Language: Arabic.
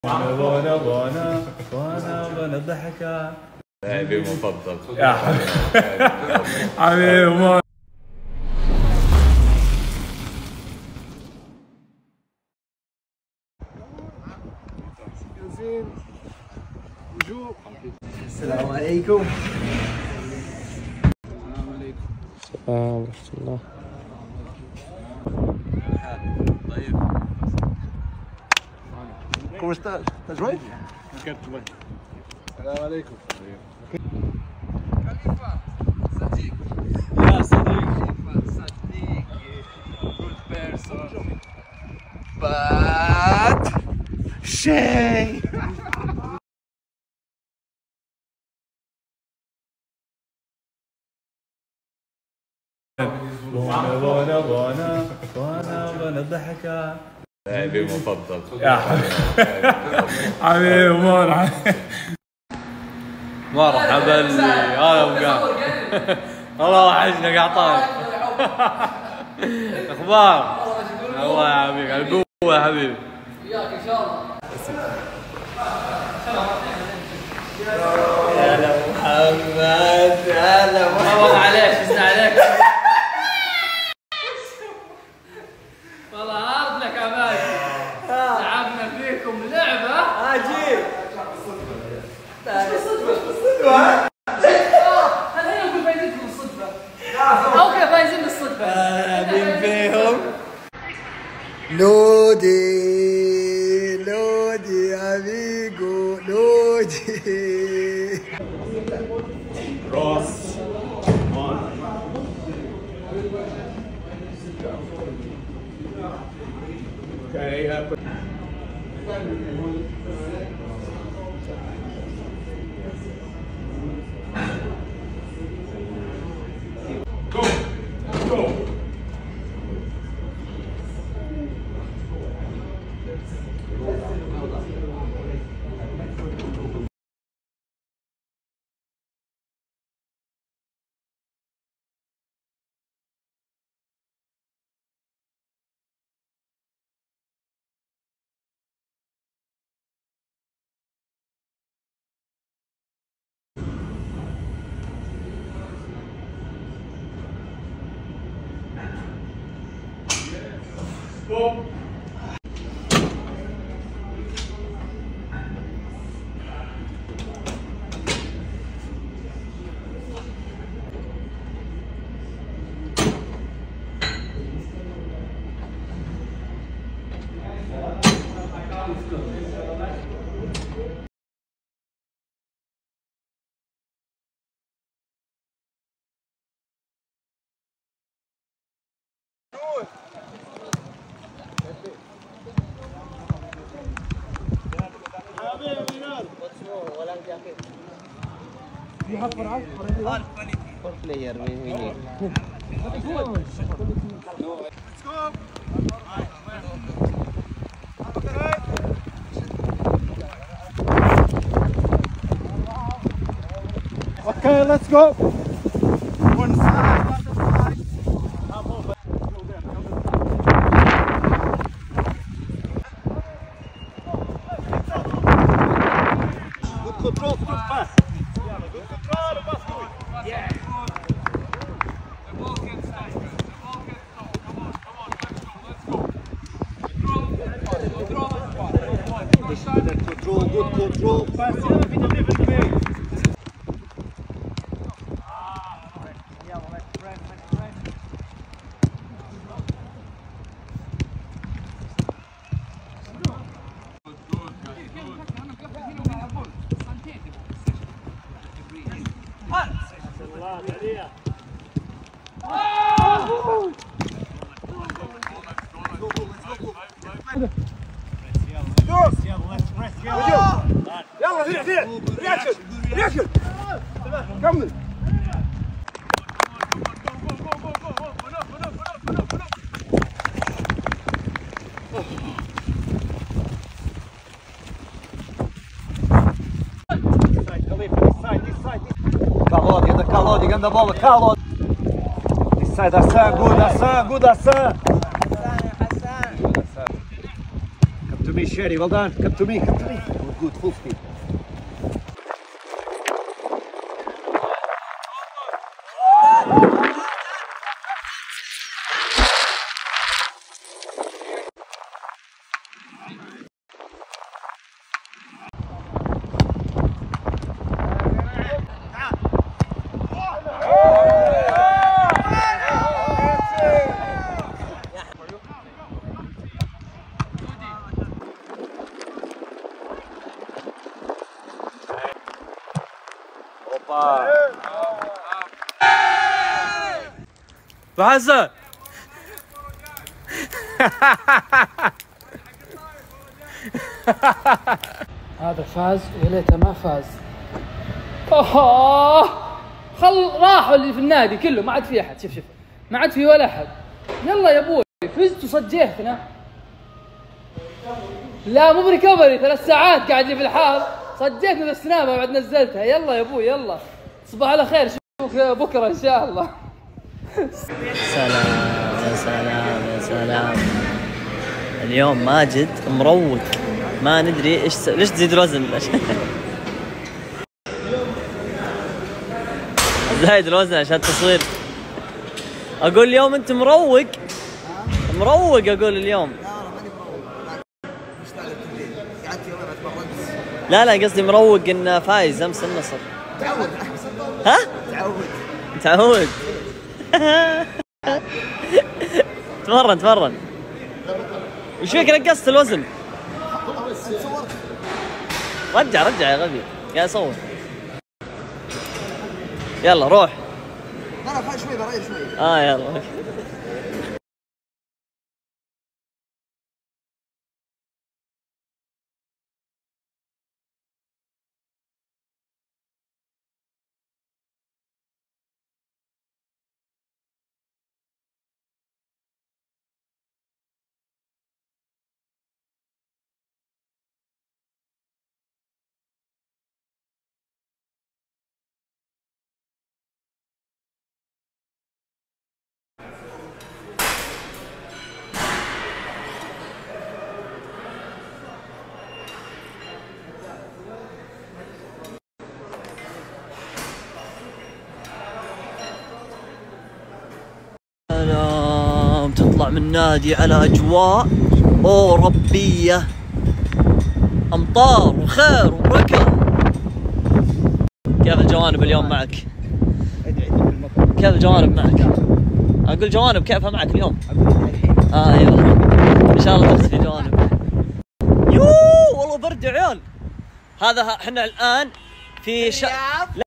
وانا ضحكة لاعبي المفضل يا حبيبي. السلام عليكم. السلام ورحمة الله. طيب ¿Cómo estás? ¿Estás bien? السلام عليكم. يا صديقي good person But شيء وانا ضحكة لاعبي المفضل يا حبيبي. مرحبا لي هلا وقال والله وحشنا قعطان اخبار الله يا حبيبي القوة يا حبيبي وياك ان شاء الله. هلا محمد. هلا والله معليش اسمع عليك. والله عارض لك عبالي لعبنا فيكم لعبة عجيب. خلينا نقول فايزينكم بالصدفة او كذا فايزين بالصدفة. مين فيهم؟ لودي لودي اميجو لودي. راس بلاير مين Okay, let's go. One side, other side. Good control, good pass. Good control, pass good. Yeah. The ball can stay. The ball can stop. Come on, let's go. Good control, good control. Pass it up in a different way. يلا زين رياكشن رياكشن كمل. Kalodi, ganda bola, Kalodi. This side, Hassan, good, Hassan, good, Hassan. Come to me, Sherry, well done. Come to me, come to me. Good, full speed. ابو حسن هذا فاز ويا ليته ما فاز. اوه راحوا اللي في النادي كله، ما عاد في احد. شوف ما عاد في ولا احد. يلا يا ابوي فزت وصجيتنا. لا مو بريكفري، 3 ساعات قاعد لي في الحار، صجيتنا بالسنابه بعد نزلتها. يلا يا ابوي يلا، تصبح على خير، اشوفك بكره ان شاء الله. سلام يا سلام يا سلام. اليوم ماجد مروق، ما ندري ايش ليش تزيد الوزن. زايد الوزن عشان التصوير. اقول اليوم انت مروق مروق. اقول اليوم لا قصدي مروق انه فايز امس النصر. تعود. ها؟ تعود. تمرن. وش فيك نقصت الوزن؟ رجع يا غبي، قاعد اصور. يلا روح. لا خلي شوي بريح شوي. يلا. سلام، تطلع من نادي على أجواء أوروبية، أمطار وخير وبركة. كيف الجوانب اليوم معك؟ كيف الجوانب معك؟ أقول جوانب كيفها معك اليوم؟ يلا إن شاء الله تختفي جوانب. والله برد يا عيال. هذا احنا الآن في